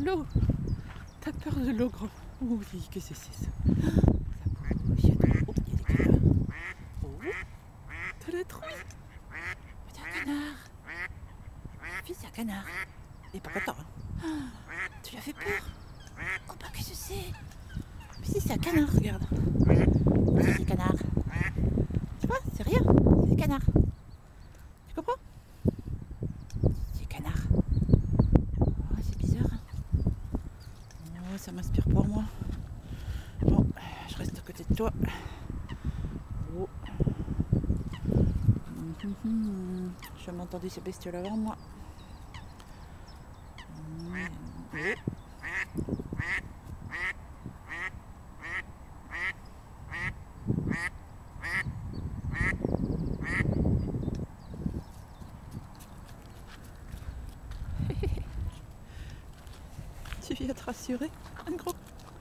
l'eau. T'as peur de l'eau, grand. Oh oui, qu'est-ce que c'est ça? Ça bouge, il y a de l'eau. Oh, il y a des canards. Oh, t'as la trouille. C'est un canard. Fils, c'est un canard. Et pas content. Hein. Tu lui as fait peur? Oh bah qu'est-ce que c'est? Mais si, c'est un canard, regarde. C'est des canards. Tu vois, c'est rien. C'est des canards. Tu comprends? C'est des canards. Oh, c'est bizarre. Oh, ça m'inspire pas, moi. Bon, je reste à côté de toi. Oh. Je m'entendais ces bestioles avant moi. Oh. Tu viens te rassurer, un gros.